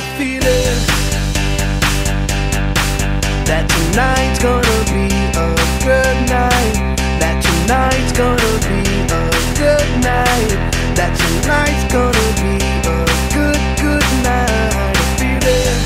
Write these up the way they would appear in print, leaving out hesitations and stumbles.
feeling that tonight's gonna be a good night. That tonight's gonna be a good night. That tonight's gonna be a good night. A feeling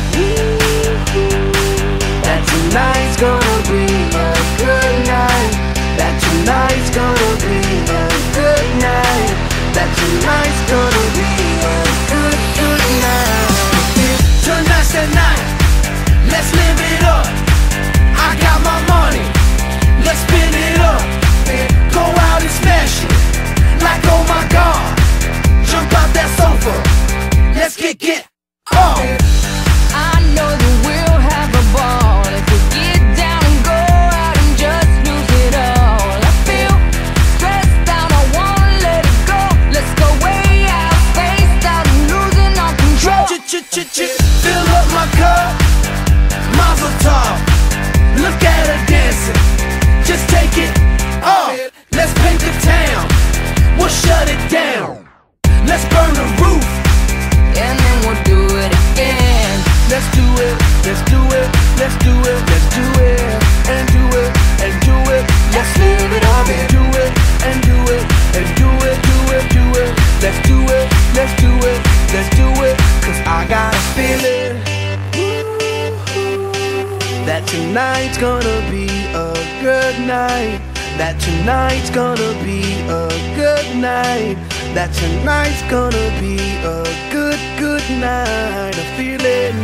that tonight's gonna be a good night. That tonight's gonna be a good night. That tonight's gonna be a good night. Tonight's the night, let's live it up. I got my money, let's spin it up. Go out and smash it, like oh my God. Jump out that sofa, let's get up. I know that we'll have a ball if we get down and go out and just lose it all. I feel stressed out, I wanna let it go. Let's go way out, spaced out and losing our control. Fill up my cup, Mazel tov. Look at her dancing, just take it off. Let's paint the town, we'll shut it down. Let's burn the roof, And then we'll do it again. let's do it, let's do it, let's do it, let's do it, and do it, and do it. Let's live it up and do it, and do it, and do it, do it, do it. Let's do it, let's do it, let's do it. Cause I got a feeling that tonight's gonna be a good night. That tonight's gonna be a good night. That tonight's gonna be a good night. A feeling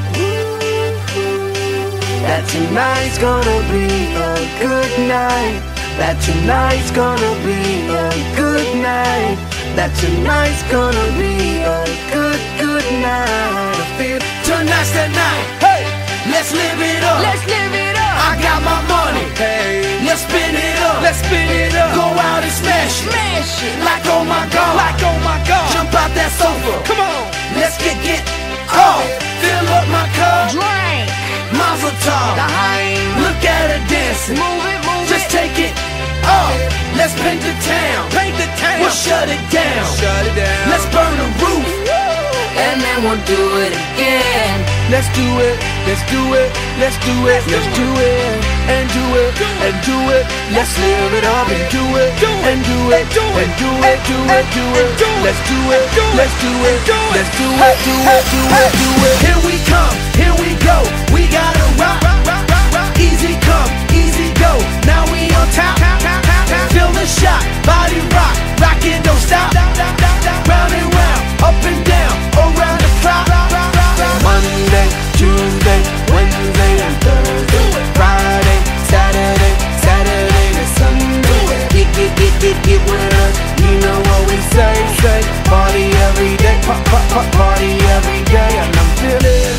that tonight's gonna be a good night. That tonight's gonna be a good night. That tonight's gonna be a good night. I feel tonight's the night. Hey, let's live it up. Let's live it up. I got my money. Hey, let's spin it up. Let's spin it up. Go out and smash it. Smash it. Like oh my God. Like oh my God. Jump out that sofa. Come on. Let's get off. Fill up my cup. Drink. Mazel tov. Look at her dancing. Move it, move Just it. take it off. Let's paint the town. Paint the town. We'll shut it down. Shut it down. Let's burn the roof. And then we'll do it again. Let's do it. Let's do it. Let's do it. Let's do it. And do it. And do it. Let's live it up and do it. And do it. And do it. Do it. Do it. Let's do it. Let's do it. Let's do it. Do it. Do it. Do it. Here we come. Here we go. We gotta rock. Easy come. Easy go. Now we on top. Feel the shot. Body rock. Rockin', don't stop. Round and round. Up and down. Around the clock. Monday, Tuesday, Wednesday, and Thursday. Friday, Saturday, Saturday to Sunday. Get with us. You know what we say. Party every day. Party every day. And I'm feeling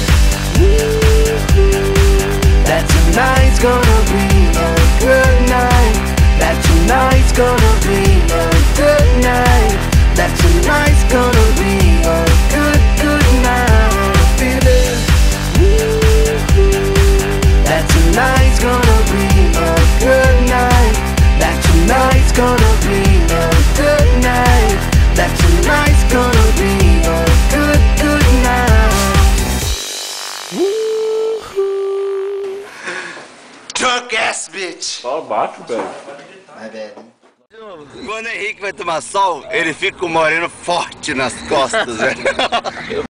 that tonight's gonna be a good night. That tonight's gonna be a good night. That tonight's gonna be a good night. I feel it. That tonight's gonna be a good night. That tonight's gonna be a good night. That tonight's gonna be a good night. Drunk ass bitch. Fala baixo, velho. Vai, velho. Quando o Henrique vai tomar sol, ele fica com o moreno forte nas costas, velho.